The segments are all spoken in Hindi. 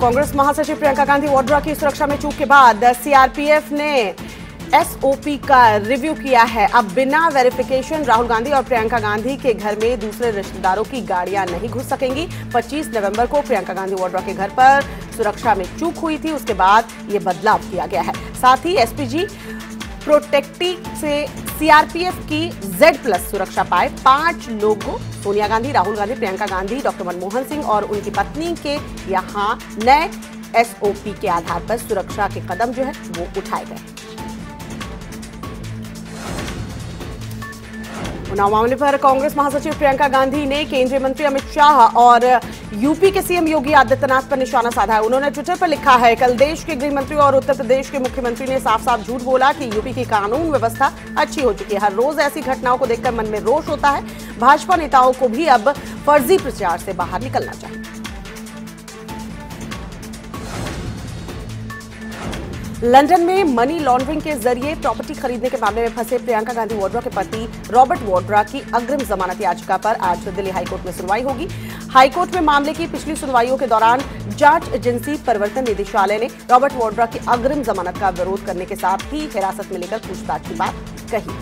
कांग्रेस महासचिव प्रियंका गांधी वाड्रा की सुरक्षा में चूक के बाद सीआरपीएफ ने एसओपी का रिव्यू किया है। अब बिना वेरिफिकेशन राहुल गांधी और प्रियंका गांधी के घर में दूसरे रिश्तेदारों की गाड़ियां नहीं घुस सकेंगी। 25 नवंबर को प्रियंका गांधी वाड्रा के घर पर सुरक्षा में चूक हुई थी, उसके बाद ये बदलाव किया गया है। साथ ही एसपीजी प्रोटेक्टी से सीआरपीएफ की Z+ सुरक्षा पाए 5 लोगों सोनिया गांधी, राहुल गांधी, प्रियंका गांधी, डॉक्टर मनमोहन सिंह और उनकी पत्नी के यहां नए एसओपी के आधार पर सुरक्षा के कदम जो है वो उठाए गए। उन्नाव मामले पर कांग्रेस महासचिव प्रियंका गांधी ने केंद्रीय मंत्री अमित शाह और यूपी के सीएम योगी आदित्यनाथ पर निशाना साधा है। उन्होंने ट्विटर पर लिखा है, कल देश के गृह मंत्री और उत्तर प्रदेश के मुख्यमंत्री ने साफ साफ झूठ बोला कि यूपी की कानून व्यवस्था अच्छी हो चुकी है। हर रोज ऐसी घटनाओं को देखकर मन में रोष होता है। भाजपा नेताओं को भी अब फर्जी प्रचार से बाहर निकलना चाहिए। लंदन में मनी लॉन्ड्रिंग के जरिए प्रॉपर्टी खरीदने के मामले में फंसे प्रियंका गांधी वाड्रा के पति रॉबर्ट वाड्रा की अग्रिम जमानत याचिका पर आज दिल्ली हाईकोर्ट में सुनवाई होगी। हाईकोर्ट में मामले की पिछली सुनवाइयों के दौरान जांच एजेंसी प्रवर्तन निदेशालय ने रॉबर्ट वाड्रा की अग्रिम जमानत का विरोध करने के साथ ही हिरासत में लेकर पूछताछ की बात कही।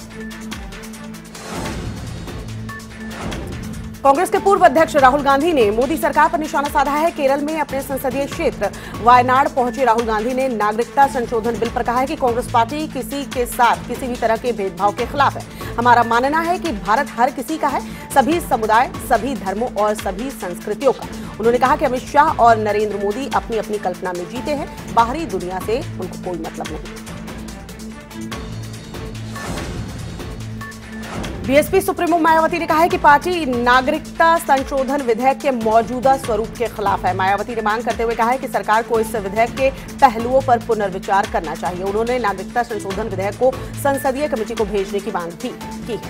कांग्रेस के पूर्व अध्यक्ष राहुल गांधी ने मोदी सरकार पर निशाना साधा है। केरल में अपने संसदीय क्षेत्र वायनाड पहुंचे राहुल गांधी ने नागरिकता संशोधन बिल पर कहा है कि कांग्रेस पार्टी किसी के साथ किसी भी तरह के भेदभाव के खिलाफ है। हमारा मानना है कि भारत हर किसी का है, सभी समुदाय, सभी धर्मों और सभी संस्कृतियों का। उन्होंने कहा कि अमित शाह और नरेंद्र मोदी अपनी अपनी कल्पना में जीते हैं, बाहरी दुनिया से उनको कोई मतलब नहीं। बीएसपी सुप्रीमो मायावती ने कहा है कि पार्टी नागरिकता संशोधन विधेयक के मौजूदा स्वरूप के खिलाफ है। मायावती ने मांग करते हुए कहा है कि सरकार को इस विधेयक के पहलुओं पर पुनर्विचार करना चाहिए। उन्होंने नागरिकता संशोधन विधेयक को संसदीय कमेटी को भेजने की मांग भी की है।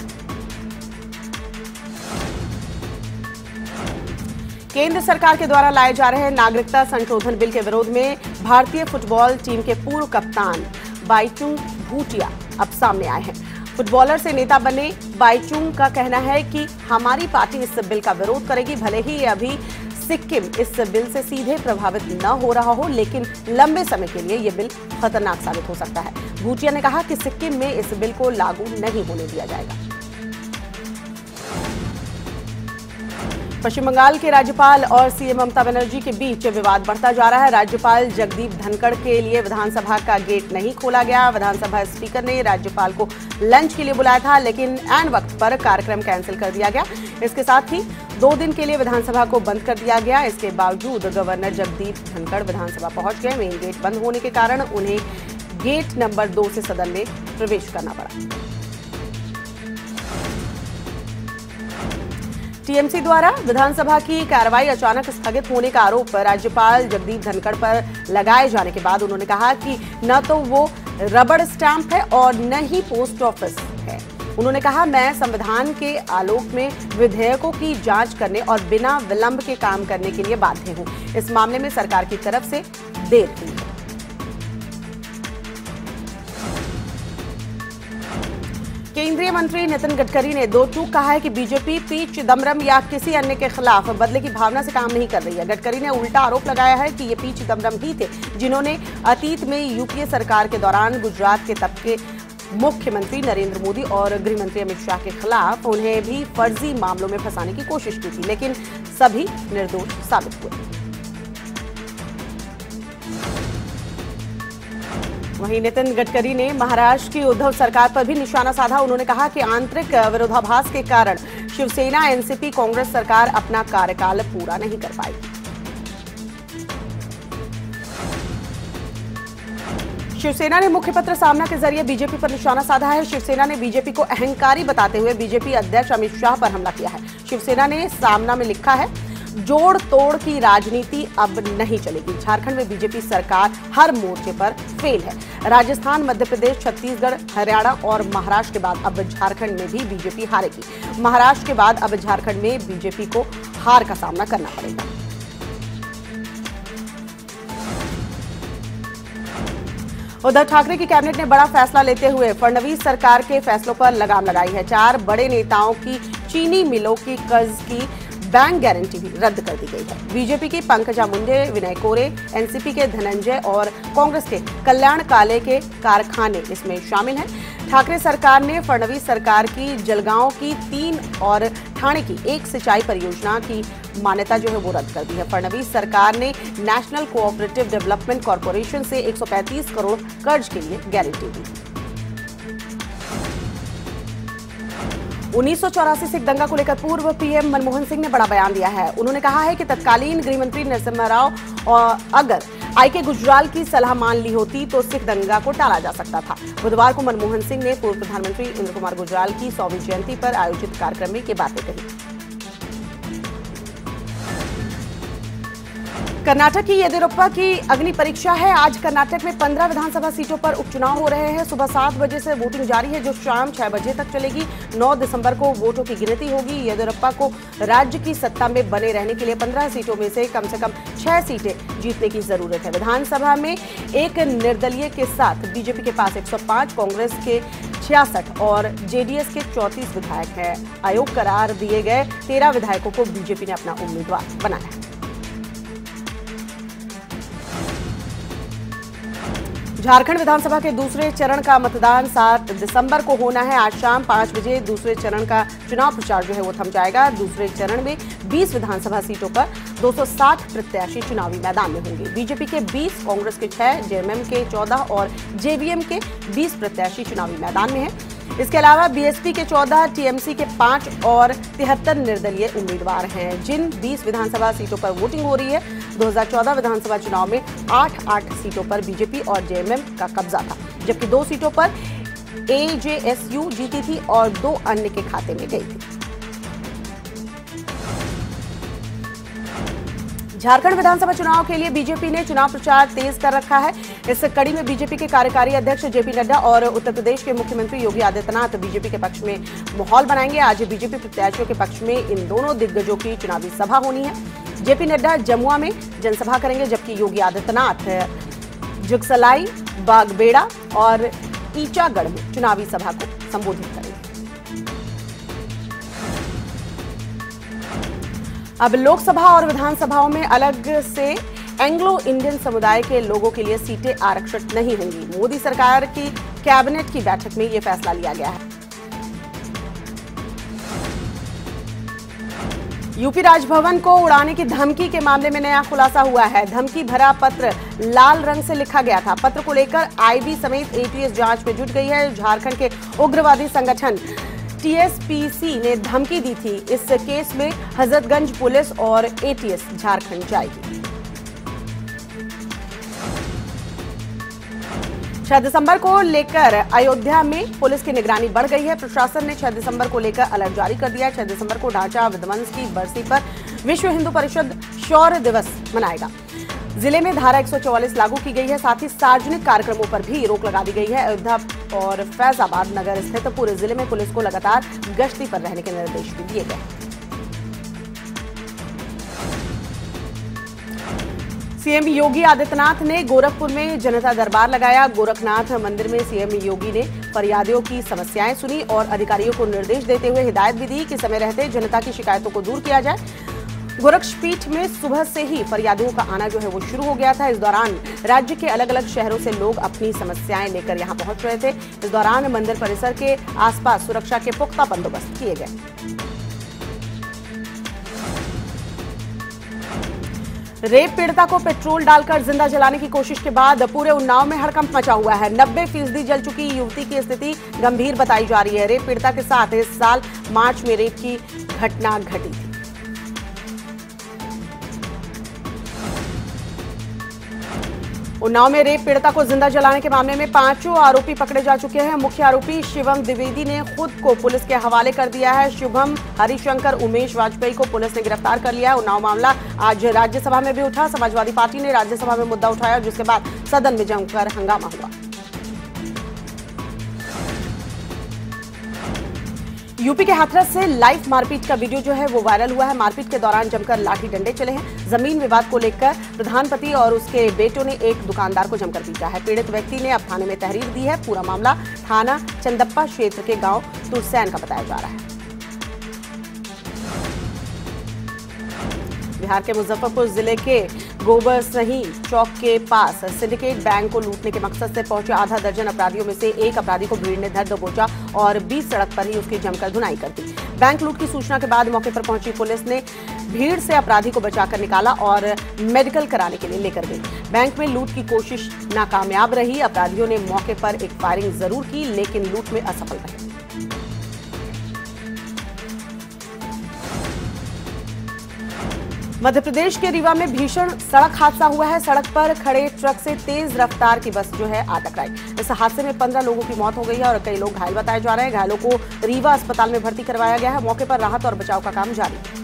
केंद्र सरकार के द्वारा लाए जा रहे नागरिकता संशोधन बिल के विरोध में भारतीय फुटबॉल टीम के पूर्व कप्तान बाईचुंग भूटिया अब सामने आए हैं। फुटबॉलर से नेता बने बाईचुंग का कहना है कि हमारी पार्टी इस बिल का विरोध करेगी। भले ही अभी सिक्किम इस बिल से सीधे प्रभावित न हो रहा हो, लेकिन लंबे समय के लिए ये बिल खतरनाक साबित हो सकता है। भूटिया ने कहा कि सिक्किम में इस बिल को लागू नहीं होने दिया जाएगा। पश्चिम बंगाल के राज्यपाल और सीएम ममता बनर्जी के बीच विवाद बढ़ता जा रहा है। राज्यपाल जगदीप धनखड़ के लिए विधानसभा का गेट नहीं खोला गया। विधानसभा स्पीकर ने राज्यपाल को लंच के लिए बुलाया था, लेकिन ऐन वक्त पर कार्यक्रम कैंसिल कर दिया गया। इसके साथ ही 2 दिन के लिए विधानसभा को बंद कर दिया गया। इसके बावजूद गवर्नर जगदीप धनखड़ विधानसभा पहुंच गए। मेन गेट बंद होने के कारण उन्हें गेट नंबर 2 से सदन में प्रवेश करना पड़ा। टीएमसी द्वारा विधानसभा की कार्रवाई अचानक स्थगित होने का आरोप राज्यपाल जगदीप धनखड़ पर लगाए जाने के बाद उन्होंने कहा कि न तो वो रबड़ स्टैंप है और न ही पोस्ट ऑफिस है। उन्होंने कहा, मैं संविधान के आलोक में विधेयकों की जांच करने और बिना विलंब के काम करने के लिए बाध्य हूं। इस मामले में सरकार की तरफ से देर हुई है। केंद्रीय मंत्री नितिन गडकरी ने दो टूक कहा है कि बीजेपी पी चिदम्बरम या किसी अन्य के खिलाफ बदले की भावना से काम नहीं कर रही है। गडकरी ने उल्टा आरोप लगाया है कि ये पी चिदम्बरम ही थे जिन्होंने अतीत में यूपीए सरकार के दौरान गुजरात के तब के मुख्यमंत्री नरेंद्र मोदी और गृह मंत्री अमित शाह के खिलाफ उन्हें भी फर्जी मामलों में फंसाने की कोशिश की थी, लेकिन सभी निर्दोष साबित हुए। वहीं नितिन गडकरी ने महाराष्ट्र की उद्धव सरकार पर भी निशाना साधा। उन्होंने कहा कि आंतरिक विरोधाभास के कारण शिवसेना, एनसीपी, कांग्रेस सरकार अपना कार्यकाल पूरा नहीं कर पाई। शिवसेना ने मुखपत्र सामना के जरिए बीजेपी पर निशाना साधा है। शिवसेना ने बीजेपी को अहंकारी बताते हुए बीजेपी अध्यक्ष अमित शाह पर हमला किया है। शिवसेना ने सामना में लिखा है, जोड़ तोड़ की राजनीति अब नहीं चलेगी। झारखंड में बीजेपी सरकार हर मोर्चे पर फेल है। राजस्थान, मध्य प्रदेश, छत्तीसगढ़, हरियाणा और महाराष्ट्र के बाद अब झारखंड में भी बीजेपी हारेगी। महाराष्ट्र के बाद अब झारखंड में बीजेपी को हार का सामना करना पड़ेगा। उद्धव ठाकरे की कैबिनेट ने बड़ा फैसला लेते हुए फडणवीस सरकार के फैसलों पर लगाम लगाई है। 4 बड़े नेताओं की चीनी मिलों की कर्ज की बैंक गारंटी भी रद्द कर दी गई है। बीजेपी की पंकजा मुंडे, विनय कोरे, एनसीपी के धनंजय और कांग्रेस के कल्याण काले के कारखाने इसमें शामिल हैं। ठाकरे सरकार ने फडणवीस सरकार की जलगांव की 3 और ठाणे की 1 सिंचाई परियोजना की मान्यता जो है वो रद्द कर दी है। फडणवीस सरकार ने नेशनल कोऑपरेटिव डेवलपमेंट कॉर्पोरेशन से 135 करोड़ कर्ज के लिए गारंटी दी। 1984 सिख दंगा को लेकर पूर्व पीएम मनमोहन सिंह ने बड़ा बयान दिया है। उन्होंने कहा है कि तत्कालीन गृह मंत्री नरसिम्हा राव अगर आईके गुजराल की सलाह मान ली होती तो सिख दंगा को टाला जा सकता था। बुधवार को मनमोहन सिंह ने पूर्व प्रधानमंत्री इंद्र कुमार गुजराल की 100वीं जयंती पर आयोजित कार्यक्रम में ये बातें कही। कर्नाटक की येदियुरप्पा की अग्नि परीक्षा है। आज कर्नाटक में 15 विधानसभा सीटों पर उपचुनाव हो रहे हैं। सुबह 7 बजे से वोटिंग जारी है, जो शाम 6 बजे तक चलेगी। 9 दिसंबर को वोटों की गिनती होगी। येदियुरप्पा को राज्य की सत्ता में बने रहने के लिए 15 सीटों में से कम 6 सीटें जीतने की जरूरत है। विधानसभा में एक निर्दलीय के साथ बीजेपी के पास 105, कांग्रेस के 66 और जेडीएस के 34 विधायक हैं। आयोग करार दिए गए 13 विधायकों को बीजेपी ने अपना उम्मीदवार बनाया है। झारखंड विधानसभा के दूसरे चरण का मतदान 7 दिसंबर को होना है। आज शाम 5 बजे दूसरे चरण का चुनाव प्रचार जो है वो थम जाएगा। दूसरे चरण में 20 विधानसभा सीटों पर 260 प्रत्याशी चुनावी मैदान में होंगे। बीजेपी के 20, कांग्रेस के 6, जेएमएम के 14 और जेवीएम के 20 प्रत्याशी चुनावी मैदान में हैं। इसके अलावा बीएसपी के 14, टीएमसी के 5 और 73 निर्दलीय उम्मीदवार हैं। जिन 20 विधानसभा सीटों पर वोटिंग हो रही है, 2014 विधानसभा चुनाव में 8 सीटों पर बीजेपी और जेएमएम का कब्जा था, जबकि 2 सीटों पर एजेएसयू जीती थी और 2 अन्य के खाते में गई थी। झारखंड विधानसभा चुनाव के लिए बीजेपी ने चुनाव प्रचार तेज कर रखा है। इस कड़ी में बीजेपी के कार्यकारी अध्यक्ष जेपी नड्डा और उत्तर प्रदेश के मुख्यमंत्री योगी आदित्यनाथ बीजेपी के पक्ष में माहौल बनाएंगे। आज बीजेपी प्रत्याशियों के पक्ष में इन दोनों दिग्गजों की चुनावी सभा होनी है। जेपी नड्डा जमुआ में जनसभा करेंगे, जबकि योगी आदित्यनाथ जुगसलाई, बागबेड़ा और ईचागढ़ में चुनावी सभा को संबोधित करेंगे। अब लोकसभा और विधानसभाओं में अलग से एंग्लो इंडियन समुदाय के लोगों के लिए सीटें आरक्षित नहीं होंगी। मोदी सरकार की कैबिनेट की बैठक में यह फैसला लिया गया है। यूपी राजभवन को उड़ाने की धमकी के मामले में नया खुलासा हुआ है। धमकी भरा पत्र लाल रंग से लिखा गया था। पत्र को लेकर आईबी समेत एटीएस जांच में जुट गई है। झारखंड के उग्रवादी संगठन टीएसपीसी ने धमकी दी थी। इस केस में हजरतगंज पुलिस और एटीएस झारखंड जाएगी। 6 दिसंबर को लेकर अयोध्या में पुलिस की निगरानी बढ़ गई है। प्रशासन ने 6 दिसंबर को लेकर अलर्ट जारी कर दिया। 6 दिसंबर को ढांचा विध्वंस की बरसी पर विश्व हिंदू परिषद शौर्य दिवस मनाएगा। जिले में धारा 144 लागू की गई है। साथ ही सार्वजनिक कार्यक्रमों पर भी रोक लगा दी गई है। अयोध्या और फैजाबाद नगर स्थित पूरे जिले में पुलिस को लगातार गश्ती पर रहने के निर्देश भी दिए गए। सीएम योगी आदित्यनाथ ने गोरखपुर में जनता दरबार लगाया। गोरखनाथ मंदिर में सीएम योगी ने फरियादियों की समस्याएं सुनी और अधिकारियों को निर्देश देते हुए हिदायत भी दी कि समय रहते जनता की शिकायतों को दूर किया जाए। गोरक्षपीठ में सुबह से ही फरियादियों का आना जो है वो शुरू हो गया था। इस दौरान राज्य के अलग अलग शहरों से लोग अपनी समस्याएं लेकर यहां पहुंच रहे थे। इस दौरान मंदिर परिसर के आसपास सुरक्षा के पुख्ता बंदोबस्त किए गए। रेप पीड़िता को पेट्रोल डालकर जिंदा जलाने की कोशिश के बाद पूरे उन्नाव में हड़कंप मचा हुआ है। 90% जल चुकी युवती की स्थिति गंभीर बताई जा रही है। रेप पीड़िता के साथ इस साल मार्च में रेप की घटना घटी थी। उन्नाव में रेप पीड़िता को जिंदा जलाने के मामले में 5 आरोपी पकड़े जा चुके हैं। मुख्य आरोपी शिवम द्विवेदी ने खुद को पुलिस के हवाले कर दिया है। शुभम, हरिशंकर, उमेश वाजपेयी को पुलिस ने गिरफ्तार कर लिया है। उन्नाव मामला आज राज्यसभा में भी उठा। समाजवादी पार्टी ने राज्यसभा में मुद्दा उठाया, जिसके बाद सदन में जमकर हंगामा हुआ। यूपी के हाथरस से लाइव मारपीट का वीडियो जो है वो वायरल हुआ है। मारपीट के दौरान जमकर लाठी डंडे चले हैं। जमीन विवाद को लेकर प्रधानपति और उसके बेटों ने एक दुकानदार को जमकर पीटा है। पीड़ित व्यक्ति ने अब थाने में तहरीर दी है। पूरा मामला थाना चंदप्पा क्षेत्र के गांव तुरसैन का बताया जा रहा है। बिहार के मुजफ्फरपुर जिले के गोबरसही चौक के पास सिंडिकेट बैंक को लूटने के मकसद से पहुंचे आधा दर्जन अपराधियों में से एक अपराधी को भीड़ ने धर दबोचा और बीच सड़क पर ही उसकी जमकर धुनाई कर दी। बैंक लूट की सूचना के बाद मौके पर पहुंची पुलिस ने भीड़ से अपराधी को बचाकर निकाला और मेडिकल कराने के लिए लेकर गई। बैंक में लूट की कोशिश नाकामयाब रही। अपराधियों ने मौके पर एक फायरिंग जरूर की, लेकिन लूट में असफल रहे। मध्य प्रदेश के रीवा में भीषण सड़क हादसा हुआ है। सड़क पर खड़े ट्रक से तेज रफ्तार की बस आ टकराई। इस हादसे में 15 लोगों की मौत हो गई है और कई लोग घायल बताए जा रहे हैं। घायलों को रीवा अस्पताल में भर्ती करवाया गया है। मौके पर राहत और बचाव का काम जारी है।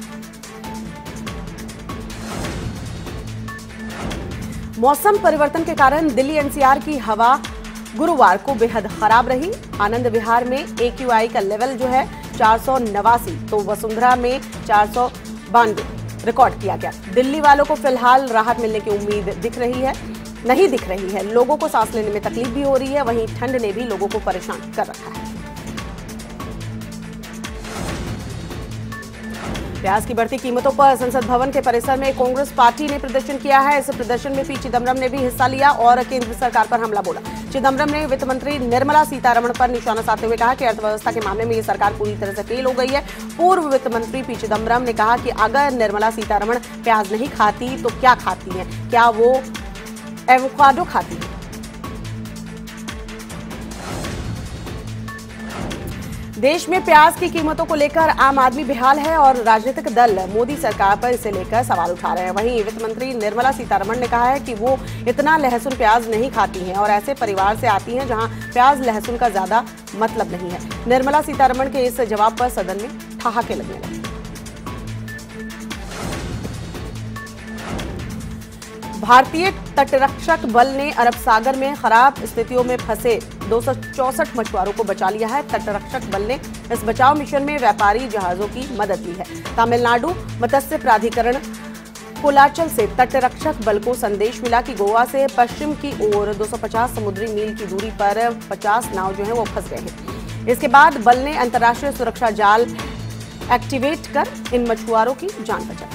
मौसम परिवर्तन के कारण दिल्ली एनसीआर की हवा गुरुवार को बेहद खराब रही। आनंद विहार में AQI का लेवल 489 तो वसुंधरा में 492 रिकॉर्ड किया गया। दिल्ली वालों को फिलहाल राहत मिलने की उम्मीद नहीं दिख रही है। लोगों को सांस लेने में तकलीफ भी हो रही है। वहीं ठंड ने भी लोगों को परेशान कर रखा है। प्याज की बढ़ती कीमतों पर संसद भवन के परिसर में कांग्रेस पार्टी ने प्रदर्शन किया है। इस प्रदर्शन में पी चिदम्बरम ने भी हिस्सा लिया और केंद्र सरकार पर हमला बोला। चिदम्बरम ने वित्त मंत्री निर्मला सीतारमण पर निशाना साधते हुए कहा कि अर्थव्यवस्था के मामले में ये सरकार पूरी तरह से फेल हो गई है। पूर्व वित्त मंत्री पी चिदम्बरम ने कहा कि अगर निर्मला सीतारमण प्याज नहीं खाती तो क्या खाती हैं? क्या वो एवोकाडो खाती है? देश में प्याज की कीमतों को लेकर आम आदमी बेहाल है और राजनीतिक दल मोदी सरकार पर इसे लेकर सवाल उठा रहे हैं। वहीं वित्त मंत्री निर्मला सीतारमण ने कहा है कि वो इतना लहसुन प्याज नहीं खाती हैं और ऐसे परिवार से आती हैं जहां प्याज लहसुन का ज्यादा मतलब नहीं है। निर्मला सीतारमण के इस जवाब पर सदन में ठहाके लगने लगे। भारतीय तटरक्षक बल ने अरब सागर में खराब स्थितियों में फंसे 264 मछुआरों को बचा लिया है। तटरक्षक बल ने इस बचाव मिशन में व्यापारी जहाजों की मदद ली है। तमिलनाडु मत्स्य प्राधिकरण कोलाचल से तटरक्षक बल को संदेश मिला कि गोवा से पश्चिम की ओर 250 समुद्री मील की दूरी पर 50 नाव वो फंस गए हैं। इसके बाद बल ने अंतर्राष्ट्रीय सुरक्षा जाल एक्टिवेट कर इन मछुआरों की जान बचाई।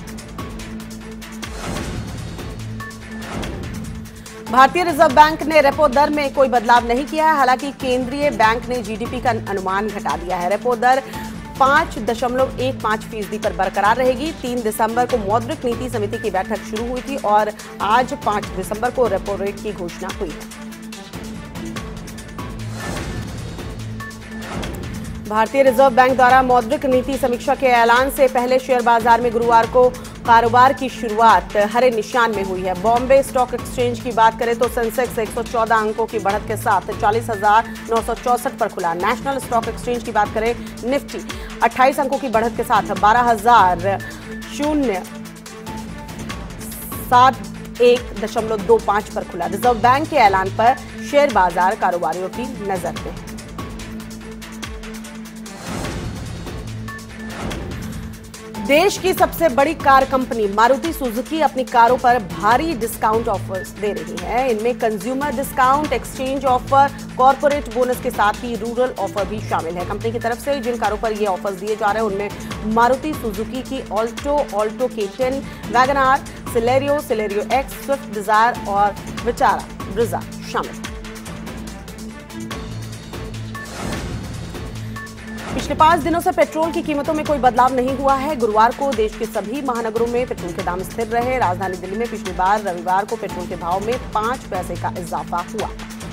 भारतीय रिजर्व बैंक ने रेपो दर में कोई बदलाव नहीं किया है। हालांकि केंद्रीय बैंक ने जीडीपी का अनुमान घटा दिया है। रेपो दर 5.15% पर बरकरार रहेगी। 3 दिसंबर को मौद्रिक नीति समिति की बैठक शुरू हुई थी और आज 5 दिसंबर को रेपो रेट की घोषणा हुई है। भारतीय रिजर्व बैंक द्वारा मौद्रिक नीति समीक्षा के ऐलान से पहले शेयर बाजार में गुरुवार को कारोबार की शुरुआत हरे निशान में हुई है। बॉम्बे स्टॉक एक्सचेंज की बात करें तो सेंसेक्स 114 अंकों की बढ़त के साथ 40,964 पर खुला। नेशनल स्टॉक एक्सचेंज की बात करें निफ्टी 28 अंकों की बढ़त के साथ 12,071.25 पर खुला। रिजर्व बैंक के ऐलान पर शेयर बाजार कारोबारियों की नजर में है। देश की सबसे बड़ी कार कंपनी मारुति सुजुकी अपनी कारों पर भारी डिस्काउंट ऑफर्स दे रही है। इनमें consumer discount, exchange offer, corporate bonus के साथ ही रूरल ऑफर भी शामिल है। कंपनी की तरफ से जिन कारों पर ये ऑफर्स दिए जा रहे हैं उनमें मारुति सुजुकी की Alto K10, wagon R, Celerio X, Swift Dzire और विटारा ब्रिजा शामिल है। पिछले 5 दिनों से पेट्रोल की कीमतों में कोई बदलाव नहीं हुआ है। गुरुवार को देश के सभी महानगरों में पेट्रोल के दाम स्थिर रहे। राजधानी दिल्ली में पिछली बार रविवार को पेट्रोल के भाव में 5 पैसे का इजाफा हुआ।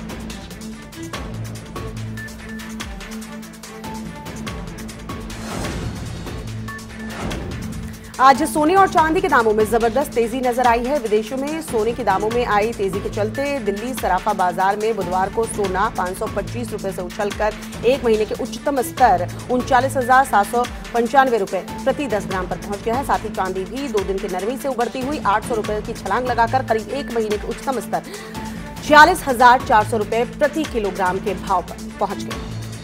आज सोने और चांदी के दामों में जबरदस्त तेजी नजर आई है। विदेशों में सोने के दामों में आई तेजी के चलते दिल्ली सराफा बाजार में बुधवार को सोना 525 रुपए से उछलकर 1 महीने के उच्चतम स्तर 39,795 रुपए प्रति 10 ग्राम पर पहुंच गया है। साथ ही चांदी भी 2 दिन की नरमी से उभरती हुई 800 रुपए की छलांग लगाकर करीब 1 महीने के उच्चतम स्तर 46,400 रुपए प्रति किलोग्राम के भाव पर पहुंच गए।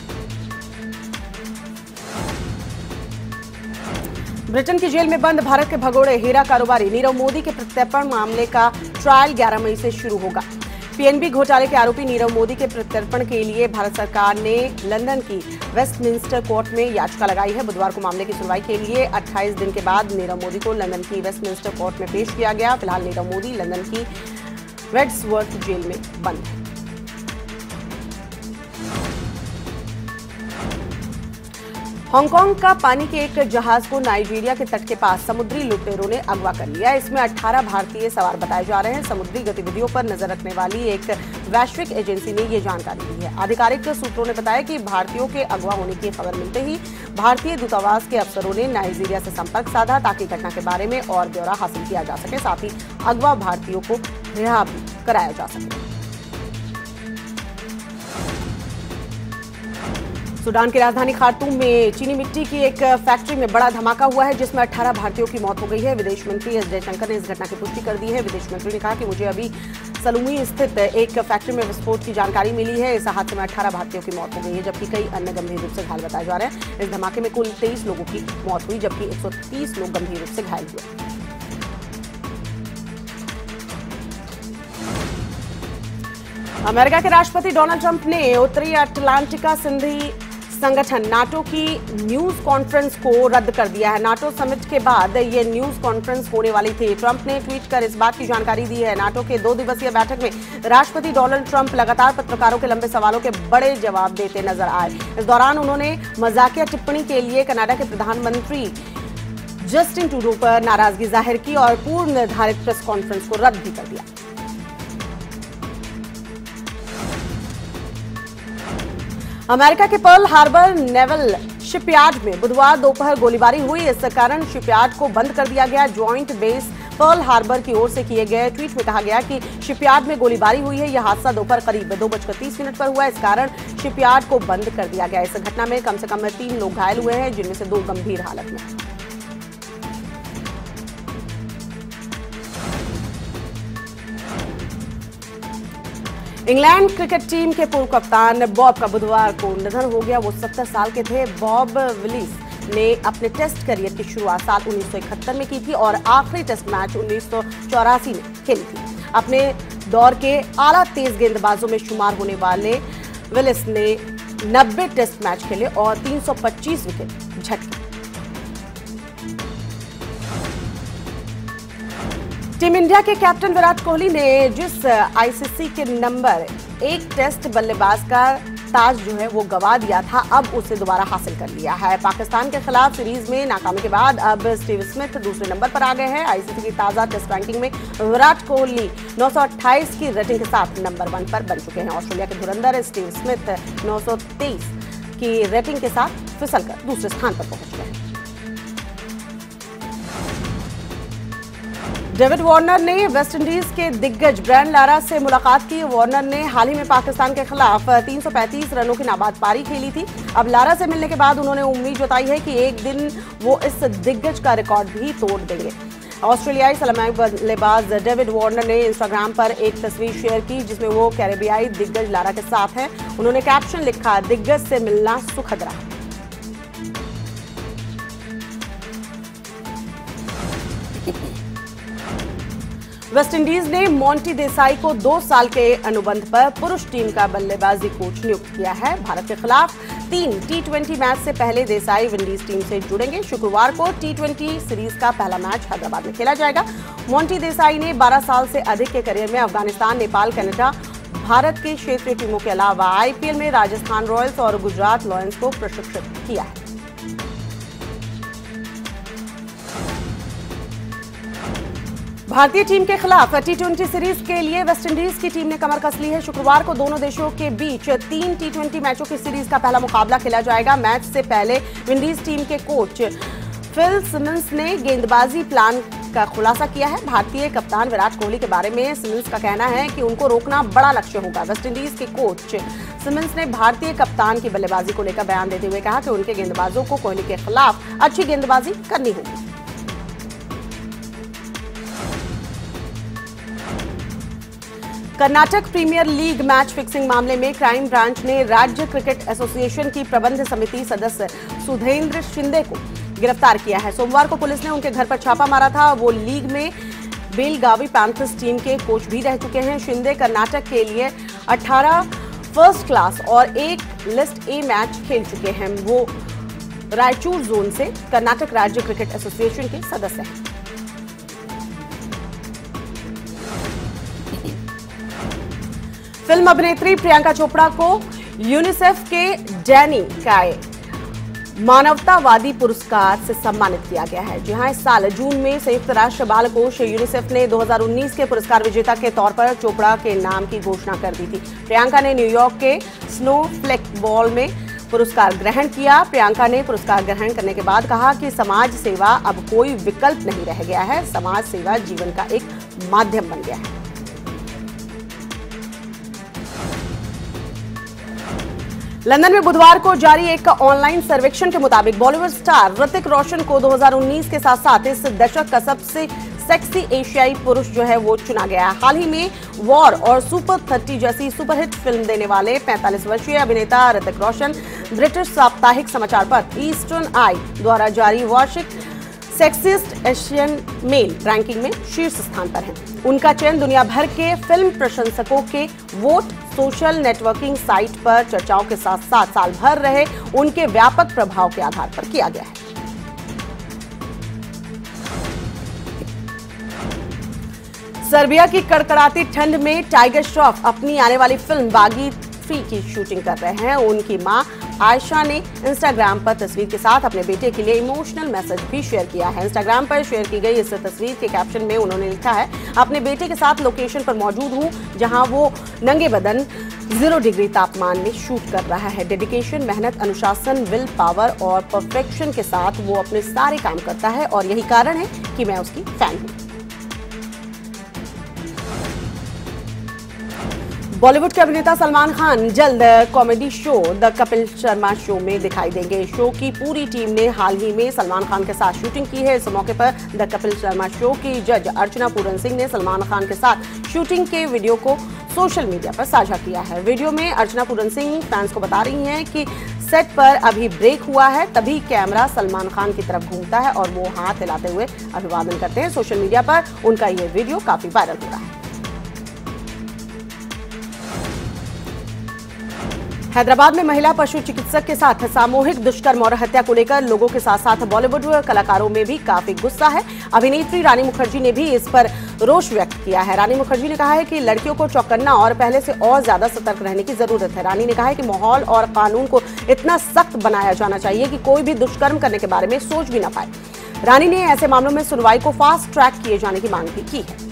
ब्रिटेन की जेल में बंद भारत के भगोड़े हीरा कारोबारी नीरव मोदी के प्रत्यर्पण मामले का ट्रायल 11 मई से शुरू होगा। पीएनबी घोटाले के आरोपी नीरव मोदी के प्रत्यर्पण के लिए भारत सरकार ने लंदन की वेस्टमिंस्टर कोर्ट में याचिका लगाई है। बुधवार को मामले की सुनवाई के लिए 28 दिन के बाद नीरव मोदी को लंदन की वेस्टमिंस्टर कोर्ट में पेश किया गया। फिलहाल नीरव मोदी लंदन की वेड्सवर्थ जेल में बंद है। हांगकांग का पानी के एक जहाज को नाइजीरिया के तट के पास समुद्री लुटेरों ने अगवा कर लिया। इसमें 18 भारतीय सवार बताए जा रहे हैं। समुद्री गतिविधियों पर नजर रखने वाली एक वैश्विक एजेंसी ने ये जानकारी दी है। आधिकारिक सूत्रों ने बताया कि भारतीयों के अगवा होने की खबर मिलते ही भारतीय दूतावास के अफसरों ने नाइजीरिया से संपर्क साधा ताकि घटना के बारे में और ब्यौरा हासिल किया जा सके, साथ ही अगवा भारतीयों को रिहा भी कराया जा सके। सूडान की राजधानी खार्तूम में चीनी मिट्टी की एक फैक्ट्री में बड़ा धमाका हुआ है, जिसमें 18 भारतीयों की मौत हो गई है। विदेश मंत्री एस जयशंकर ने इस घटना की पुष्टि कर दी है। विदेश मंत्री ने कहा कि मुझे अभी सलूमी स्थित एक फैक्ट्री में विस्फोट की जानकारी मिली है। इस हादसे में 18 भारतीयों की मौत हो गई है, जबकि कई अन्य गंभीर रूप से घायल बताए जा रहे हैं। इस धमाके में कुल 23 लोगों की मौत हुई, जबकि 130 लोग गंभीर रूप से घायल हुए। अमेरिका के राष्ट्रपति डोनाल्ड ट्रंप ने उत्तरी अटलांटिका संधि संगठन नाटो की न्यूज कॉन्फ्रेंस को रद्द कर दिया है। नाटो समिट के बाद ये न्यूज कॉन्फ्रेंस होने वाली थी। ट्रंप ने ट्वीट कर इस बात की जानकारी दी है। नाटो के 2 दिवसीय बैठक में राष्ट्रपति डोनाल्ड ट्रंप लगातार पत्रकारों के लंबे सवालों के बड़े जवाब देते नजर आए। इस दौरान उन्होंने मजाकिया टिप्पणी के लिए कनाडा के प्रधानमंत्री जस्टिन ट्रूडो पर नाराजगी जाहिर की और पूर्व निर्धारित प्रेस कॉन्फ्रेंस को रद्द भी कर दिया। अमेरिका के पर्ल हार्बर नेवल शिपयार्ड में बुधवार दोपहर गोलीबारी हुई। इस कारण शिपयार्ड को बंद कर दिया गया। ज्वाइंट बेस पर्ल हार्बर की ओर से किए गए ट्वीट में कहा गया कि शिपयार्ड में गोलीबारी हुई है। यह हादसा दोपहर करीब 2:30 पर हुआ। इस कारण शिपयार्ड को बंद कर दिया गया। इस घटना में कम से कम 3 लोग घायल हुए हैं, जिनमें से 2 गंभीर हालत में। इंग्लैंड क्रिकेट टीम के पूर्व कप्तान बॉब का बुधवार को निधन हो गया। वो 70 साल के थे। बॉब विलिस ने अपने टेस्ट करियर की शुरुआत साल 1971 में की थी और आखिरी टेस्ट मैच 1984 में खेली थी। अपने दौर के आला तेज गेंदबाजों में शुमार होने वाले विलिस ने 90 टेस्ट मैच खेले और 325 विकेट झटके। टीम इंडिया के कैप्टन विराट कोहली ने जिस आईसीसी के नंबर 1 टेस्ट बल्लेबाज का ताज जो है वो गवा दिया था, अब उसे दोबारा हासिल कर लिया है। पाकिस्तान के खिलाफ सीरीज में नाकामी के बाद अब स्टीव स्मिथ दूसरे नंबर पर आ गए हैं। आईसीसी की ताजा टेस्ट रैंकिंग में विराट कोहली 928 की रेटिंग के साथ नंबर 1 पर बन चुके हैं। ऑस्ट्रेलिया के धुरंधर स्टीव स्मिथ 923 की रेटिंग के साथ फिसलकर दूसरे स्थान पर पहुंच गए हैं। डेविड वार्नर ने वेस्टइंडीज के दिग्गज ब्रायन लारा से मुलाकात की। वार्नर ने हाल ही में पाकिस्तान के खिलाफ 335 रनों की नाबाद पारी खेली थी। अब लारा से मिलने के बाद उन्होंने उम्मीद जताई है कि एक दिन वो इस दिग्गज का रिकॉर्ड भी तोड़ देंगे। ऑस्ट्रेलियाई सलामी बल्लेबाज डेविड वार्नर ने इंस्टाग्राम पर एक तस्वीर शेयर की, जिसमें वो कैरेबियाई दिग्गज लारा के साथ हैं। उन्होंने कैप्शन लिखा, दिग्गज से मिलना सुखद रहा। वेस्टइंडीज ने मोंटी देसाई को 2 साल के अनुबंध पर पुरुष टीम का बल्लेबाजी कोच नियुक्त किया है। भारत के खिलाफ 3 टी20 मैच से पहले देसाई विंडीज टीम से जुड़ेंगे। शुक्रवार को टी20 सीरीज का पहला मैच हैदराबाद में खेला जाएगा। मोंटी देसाई ने 12 साल से अधिक के करियर में अफगानिस्तान, नेपाल, कनाडा, भारत के क्षेत्रीय टीमों के अलावा आईपीएल में राजस्थान रॉयल्स और गुजरात लायंस को प्रशिक्षित किया है। भारतीय टीम के खिलाफ टी20 सीरीज के लिए वेस्टइंडीज की टीम ने कमर कस ली है। शुक्रवार को दोनों देशों के बीच 3 टी20 मैचों की सीरीज का पहला मुकाबला खेला जाएगा। मैच से पहले विंडीज टीम के कोच फिल सिमंस ने गेंदबाजी प्लान का खुलासा किया है। भारतीय कप्तान विराट कोहली के बारे में सिमंस का कहना है कि उनको रोकना बड़ा लक्ष्य होगा। वेस्टइंडीज के कोच सिमंस ने भारतीय कप्तान की बल्लेबाजी को लेकर बयान देते हुए कहा कि उनके गेंदबाजों को कोहली के खिलाफ अच्छी गेंदबाजी करनी होगी। Karnataka premier league match fixing मामले में क्राइम ब्रांच ने राज्य क्रिकेट एसोसिएशन की प्रबंध समिति सदस्य सुधेंद्र शिंदे को गिरफ्तार किया है। सोमवार को पुलिस ने उनके घर पर छापा मारा था। वो लीग में बेलगावी पैंथर्स टीम के कोच भी रह चुके हैं। शिंदे कर्नाटक के लिए 18 फर्स्ट क्लास और 1 लिस्ट ए मैच खेल चुके हैं। वो रायचूर जोन से कर्नाटक राज्य क्रिकेट एसोसिएशन के सदस्य हैं। फिल्म अभिनेत्री प्रियंका चोपड़ा को यूनिसेफ के डैनी काय मानवतावादी पुरस्कार से सम्मानित किया गया है। जी हां, इस साल जून में संयुक्त राष्ट्र बाल कोष यूनिसेफ ने 2019 के पुरस्कार विजेता के तौर पर चोपड़ा के नाम की घोषणा कर दी थी। प्रियंका ने न्यूयॉर्क के स्नोफ्लेक बॉल में पुरस्कार ग्रहण किया। प्रियंका ने पुरस्कार ग्रहण करने के बाद कहा कि समाज सेवा अब कोई विकल्प नहीं रह गया है, समाज सेवा जीवन का एक माध्यम बन गया है। लंदन में बुधवार को जारी एक ऑनलाइन सर्वेक्षण के मुताबिक बॉलीवुड स्टार ऋतिक रोशन को 2019 के साथ साथ इस दशक का सबसे सेक्सी एशियाई पुरुष जो है वो चुना गया। हाल ही में वॉर और सुपर 30 जैसी सुपरहिट फिल्म देने वाले 45 वर्षीय अभिनेता ऋतिक रोशन ब्रिटिश साप्ताहिक समाचार पत्र ईस्टर्न आई द्वारा जारी वार्षिक सेक्सिस्ट एशियन मेल रैंकिंग में शीर्ष स्थान पर हैं। उनका चयन दुनिया भर के फिल्म प्रशंसकों के वोट, सोशल नेटवर्किंग साइट पर चर्चाओं के साथ साथ साल भर रहे उनके व्यापक प्रभाव के आधार पर किया गया है। सर्बिया की कड़कड़ाती ठंड में टाइगर श्रॉफ अपनी आने वाली फिल्म बागी 3 की शूटिंग कर रहे हैं। उनकी मां आयशा ने इंस्टाग्राम पर तस्वीर के साथ अपने बेटे के लिए इमोशनल मैसेज भी शेयर किया है। इंस्टाग्राम पर शेयर की गई इस तस्वीर के कैप्शन में उन्होंने लिखा है, अपने बेटे के साथ लोकेशन पर मौजूद हूं जहां वो नंगे बदन 0 डिग्री तापमान में शूट कर रहा है। डेडिकेशन, मेहनत, अनुशासन, विल पावर और परफेक्शन के साथ वो अपने सारे काम करता है और यही कारण है कि मैं उसकी फैन हूं। बॉलीवुड के अभिनेता सलमान खान जल्द comedy show the Kapil Sharma show में दिखाई देंगे। शो की पूरी टीम ने हाल ही में सलमान खान के साथ शूटिंग की है। इस मौके पर द कपिल शर्मा शो की जज अर्चना पूरन सिंह ने सलमान खान के साथ शूटिंग के वीडियो को सोशल मीडिया पर साझा किया है। वीडियो में अर्चना पूरन सिंह फैंस को बता रही हैं कि सेट पर अभी ब्रेक हुआ है, तभी कैमरा सलमान खान की तरफ घूमता है और वो हाथ हिलाते हुए अभिवादन करते हैं। सोशल मीडिया पर उनका ये वीडियो काफी वायरल हो रहा है। हैदराबाद में महिला पशु चिकित्सक के साथ सामूहिक दुष्कर्म और हत्या को लेकर लोगों के साथ साथ बॉलीवुड कलाकारों में भी काफी गुस्सा है। अभिनेत्री रानी मुखर्जी ने भी इस पर रोष व्यक्त किया है। रानी मुखर्जी ने कहा है कि लड़कियों को चौकन्ना और पहले से और ज्यादा सतर्क रहने की जरूरत है। रानी ने कहा है कि माहौल और कानून को इतना सख्त बनाया जाना चाहिए कि कोई भी दुष्कर्म करने के बारे में सोच भी ना पाए। रानी ने ऐसे मामलों में सुनवाई को फास्ट ट्रैक किए जाने की मांग भी की है।